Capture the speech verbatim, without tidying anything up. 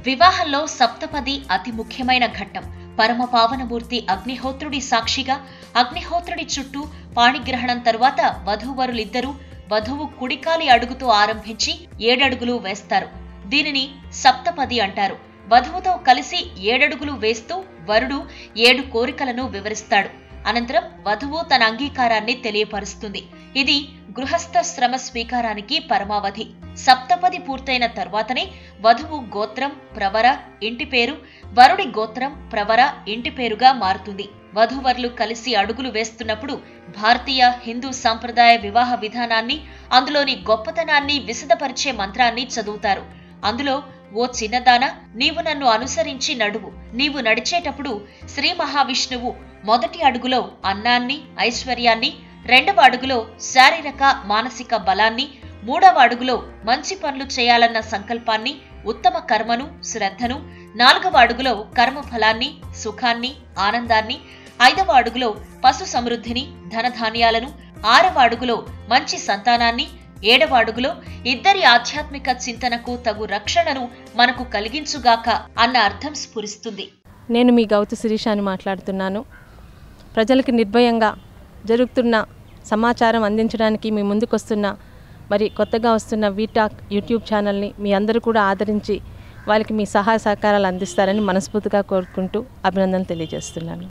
వివాహంలో సప్తపది అతి ముఖ్యమైన ఘట్టం. పరమ పావనమూర్తి అగ్నిహోత్రుడి సాక్షిగా అగ్నిహోత్రుడి చుట్టూ పాణిగ్రహణం తరువాత వధూవరులిద్దరూ వధువు కుడికాలి అడుగుతో ఆరంభించి ఏడడుగులు వేస్తారు. దీనిని సప్తపది అంటారు. వధువుతో కలిసి ఏడడుగులు వేస్తూ వరుడు ఏడు కోరికలను వివరిస్తాడు. అనంతరం వధువు తన అంగీకారాన్ని తెలియపరుస్తుంది. ఇది గృహస్థ శ్రమ స్వీకారానికి పరమావధి. సప్తపది పూర్తయిన తర్వాతనే వధువు గోత్రం, ప్రవర, ఇంటి పేరు వరుడి గోత్రం, ప్రవర, ఇంటి పేరుగా మారుతుంది. వధూవరులు కలిసి అడుగులు వేస్తున్నప్పుడు భారతీయ హిందూ సాంప్రదాయ వివాహ విధానాన్ని, అందులోని గొప్పతనాన్ని విశదపరిచే మంత్రాన్ని చదువుతారు. అందులో, ఓ చిన్నదాన, నీవు నన్ను అనుసరించి నడువు. నీవు నడిచేటప్పుడు శ్రీ మహావిష్ణువు మొదటి అడుగులో అన్నాన్ని, ఐశ్వర్యాన్ని, రెండవ అడుగులో శారీరక మానసిక బలాన్ని, మూడవ అడుగులో మంచి పనులు చేయాలన్న సంకల్పాన్ని, ఉత్తమ కర్మను, శ్రద్ధను, నాలుగవ అడుగులో కర్మఫలాన్ని, సుఖాన్ని, ఆనందాన్ని, ఐదవ అడుగులో పశు సమృద్ధిని, ధనధాన్యాలను, ఆరవ అడుగులో మంచి సంతానాన్ని, ఏడవ అడుగులో ఇద్దరి ఆధ్యాత్మిక చింతనకు తగు రక్షణను మనకు కలిగించుగాక అన్న అర్థం స్ఫురిస్తుంది. నేను మీ గౌతు శిరీషాని మాట్లాడుతున్నాను. ప్రజలకు నిర్భయంగా జరుగుతున్న సమాచారం అందించడానికి మీ ముందుకొస్తున్న మరి కొత్తగా వస్తున్న వీటాక్ యూట్యూబ్ ఛానల్ని మీ అందరూ కూడా ఆదరించి వాళ్ళకి మీ సహాయ సహకారాలు అందిస్తారని మనస్ఫూర్తిగా కోరుకుంటూ అభినందనలు తెలియజేస్తున్నాను.